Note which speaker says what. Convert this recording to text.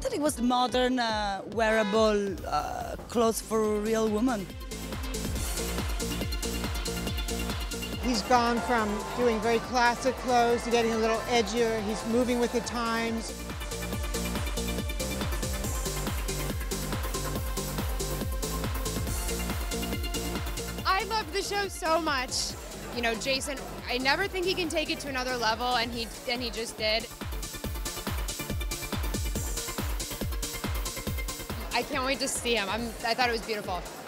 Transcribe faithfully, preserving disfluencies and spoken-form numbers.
Speaker 1: thought it was modern, uh, wearable uh, clothes for real women.
Speaker 2: He's gone from doing very classic clothes to getting a little edgier. He's moving with the times.
Speaker 3: I love the show so much. You know, Jason, I never think he can take it to another level, and he and he just did. I can't wait to see him. I'm, I thought it was beautiful.